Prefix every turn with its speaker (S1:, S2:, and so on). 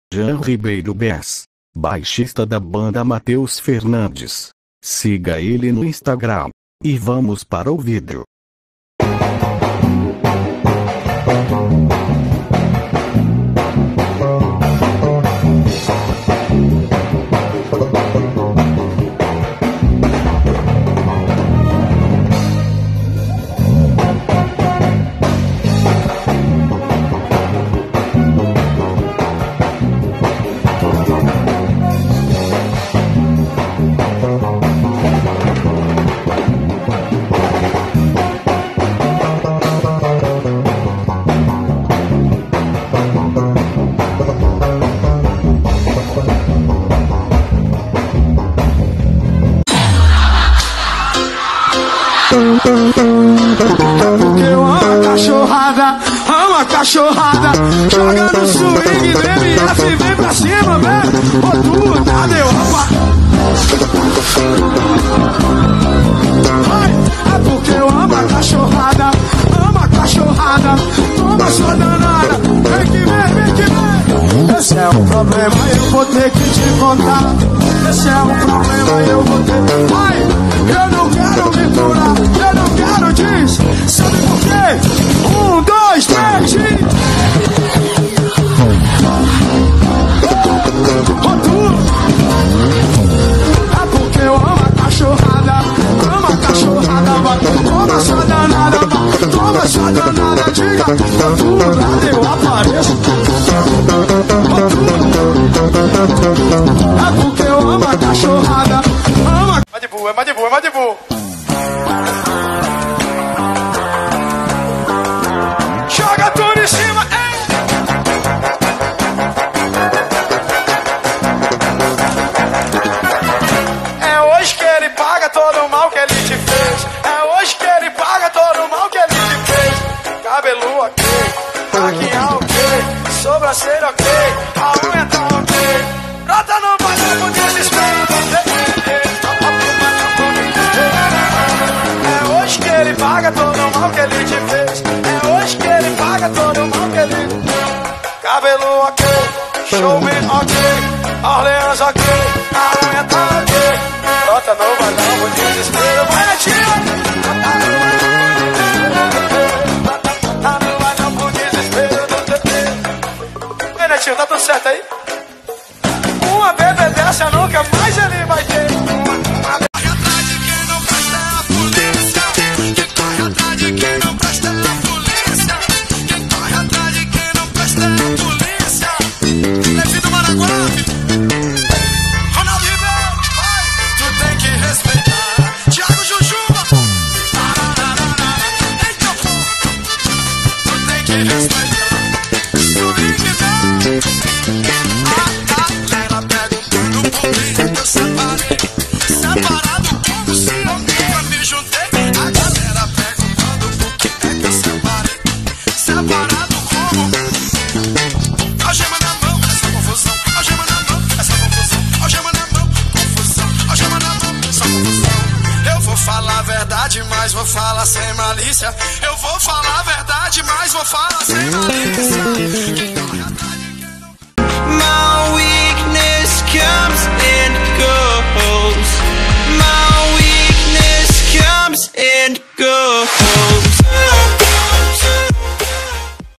S1: Jean Ribeiro Bess, baixista da banda Matheus Fernandes. Siga ele no Instagram. E vamos para o vídeo.
S2: Porque eu amo a cachorrada, joga no swing do MF, vem pra cima, vem, rotua, nada eu é porque eu amo a cachorrada, toma sua danada, vem que vem. Esse é um problema, eu vou ter que te contar. Esse é um problema, eu vou ter que... Ai, eu não quero me curar, eu não quero diz. Sabe por quê? 1, 2, 3 e... É porque eu amo a cachorrada, vai, toma sua danada, vai, toma sua danada, diga, rotura, eu apareço. É porque eu amo a cachorrada, amo. Vai de boa, vai de boa, vai de boa. Joga tudo em cima, ei! É hoje que ele paga todo o mal que ele te fez. É hoje que ele paga todo o mal que ele te fez. Cabelo ok, maquiagem ok, sobrancelha ok, a unha tá ok. Brota no balão com desespero. É hoje que ele paga todo o mal que ele te fez. É hoje que ele paga todo o mal que ele... Cabelo ok, showman ok, Orleans ok, a unha tá ok. Brota no balão com desespero. Vai, Netinho! Tá no balão com desespero do TT. Ei, Netinho, tá tudo certo aí? Uma bebê dessa nunca mais ele vai ter. Corre atrás de quem não presta é a polícia. Quem corre atrás de quem não presta é a polícia. Quem corre atrás de quem não presta é a polícia. Levi do Maraguape, Ronaldo Ribeiro, vai, tu tem que respeitar. Thiago Jujuba, eita porra, tu tem que respeitar. Separado como se eu nunca me juntei. A galera perguntando por que é que eu separei. Separado como? Algema na mão, essa confusão. Algema na mão, essa confusão. Algema na mão, confusão. Algema na mão, só confusão. Eu vou falar a verdade, mas vou falar sem malícia. Eu vou falar a verdade, mas vou falar sem malícia.